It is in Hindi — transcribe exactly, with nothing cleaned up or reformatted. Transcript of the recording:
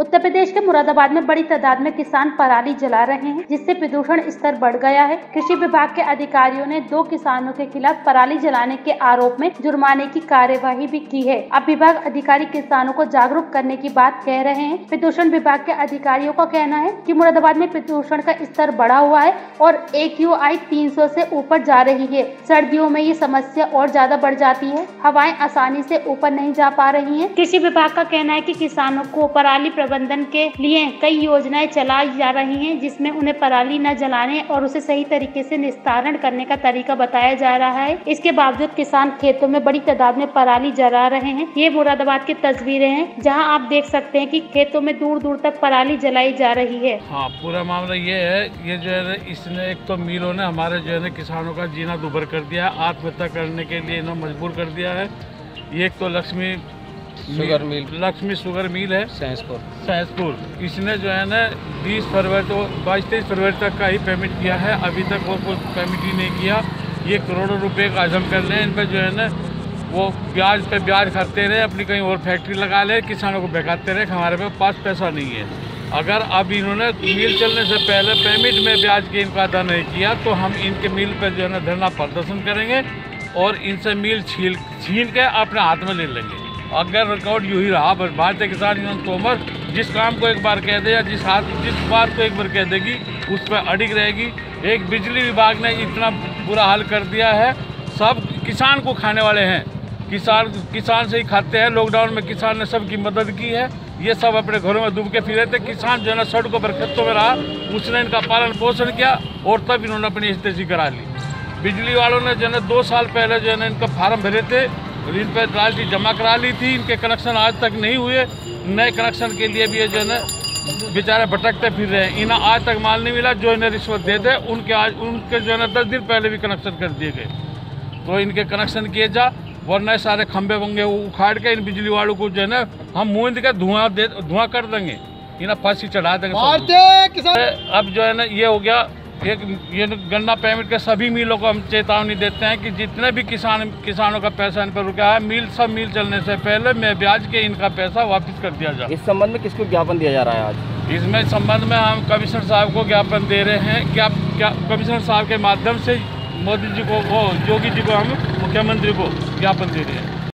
उत्तर प्रदेश के मुरादाबाद में बड़ी तादाद में किसान पराली जला रहे हैं, जिससे प्रदूषण स्तर बढ़ गया है। कृषि विभाग के अधिकारियों ने दो किसानों के खिलाफ पराली जलाने के आरोप में जुर्माने की कार्यवाही भी की है। अब विभाग अधिकारी किसानों को जागरूक करने की बात कह रहे हैं। प्रदूषण विभाग के अधिकारियों का कहना है कि मुरादाबाद में प्रदूषण का स्तर बढ़ा हुआ है और ए क्यू आई तीन सौ से ऊपर जा रही है। सर्दियों में ये समस्या और ज्यादा बढ़ जाती है। हवाएं आसानी से ऊपर नहीं जा पा रही हैं। कृषि विभाग का कहना है कि किसानों को पराली प्रबंधन के लिए कई योजनाएं चलाई जा रही हैं, जिसमें उन्हें पराली न जलाने और उसे सही तरीके से निस्तारण करने का तरीका बताया जा रहा है। इसके बावजूद किसान खेतों में बड़ी तादाद में पराली जला रहे हैं। ये मुरादाबाद की तस्वीरें हैं, जहां आप देख सकते हैं कि खेतों में दूर दूर तक पराली जलाई जा रही है। हाँ, पूरा मामला ये है, ये जो है इसने एक तो मिलों ने हमारे जो है किसानों का जीना दुभर कर दिया है, आत्महत्या करने के लिए इन्हें मजबूर कर दिया है। एक तो Lakshmi sugar mill Lakshmi sugar mill है सहसपुर सहसपुर इसने जो है ना बीस फरवरी तो बाईस तेईस फरवरी तक का ही पेमेंट किया है। अभी तक वो कुछ पेमेंट ही नहीं किया। ये करोड़ों रुपए का हजम कर ले, इन पर जो है ना वो ब्याज पे ब्याज खाते रहे, अपनी कहीं और फैक्ट्री लगा ले, किसानों को बेकाते रहे। हमारे पास पैसा नहीं है। अगर अब इन्होंने मिल चलने से पहले पेमेंट में ब्याज के इनका अदा नहीं किया तो हम इनके मिल पर जो है ना धरना प्रदर्शन करेंगे और इनसे मिल छीन छीन के अपने हाथ में ले लेंगे। अगर रिकॉर्ड यूँ ही रहा, भारतीय किसान यूनियन तोमर जिस काम को एक बार कह दे या जिस हाथ जिस बात को एक बार कह देगी उस पर अड़िग रहेगी। एक बिजली विभाग ने इतना बुरा हाल कर दिया है, सब किसान को खाने वाले हैं। किसान किसान से ही खाते हैं। लॉकडाउन में किसान ने सबकी मदद की है। ये सब अपने घरों में डूब के फिरे थे। किसान जो है ना सड़कों पर खेतों में रहा, उसने इनका पालन पोषण किया और तब इन्होंने अपनी स्थिति करा ली। बिजली वालों ने जो है दो साल पहले जो है ना इनका फार्म भरे थे और इन पर रॉयल्टी जमा करा ली थी। इनके कनेक्शन आज तक नहीं हुए। नए कनेक्शन के लिए भी ये जो है ना बेचारे भटकते फिर रहे हैं। इन्हें आज तक माल नहीं मिला। जो इन्हें रिश्वत देते उनके आज उनके जो है ना दस दिन पहले भी कनेक्शन कर दिए गए। तो इनके कनेक्शन किए जा, वरना सारे खंभे वंगे उखाड़ के इन बिजली वालों को जो है ना हम मूंद के धुआं दे धुआं कर देंगे, इन्हें फांसी चढ़ा देंगे। अब जो है ना ये हो गया एक ये गन्ना पेमेंट के सभी मिलों को हम चेतावनी देते हैं कि जितने भी किसान किसानों का पैसा इन पर रुका है, मिल सब मिल चलने से पहले में ब्याज के इनका पैसा वापस कर दिया जाए। इस संबंध में किसको ज्ञापन दिया जा रहा है आज? इसमें संबंध में हम कमिश्नर साहब को ज्ञापन दे रहे हैं। क्या क्या कमिश्नर साहब के माध्यम से मोदी जी को वो योगी जी को हम मुख्यमंत्री को ज्ञापन दे रहे हैं।